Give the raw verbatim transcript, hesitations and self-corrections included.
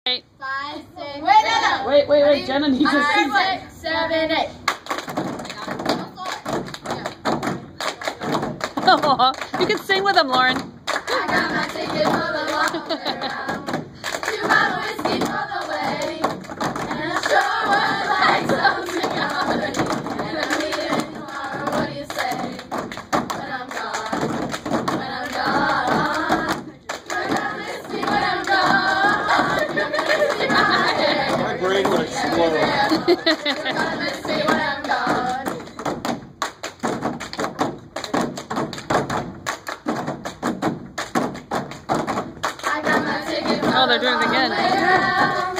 Eight. Five, six, wait, no, no. Wait, wait, wait, Jenna needs to sing. Five, six, seven, eight. Oh, you can sing with him, Lauren. I got my ticket for the long way around. Two bottle whiskey for the way. And I sure would like something already. And I'm leaving tomorrow, what do you say? When I'm gone, when I'm gone. You're gonna miss me when I'm gone. You're gonna miss me my hair. My brain would explode. You're gonna miss me when I'm gone. Oh, they're doing it again.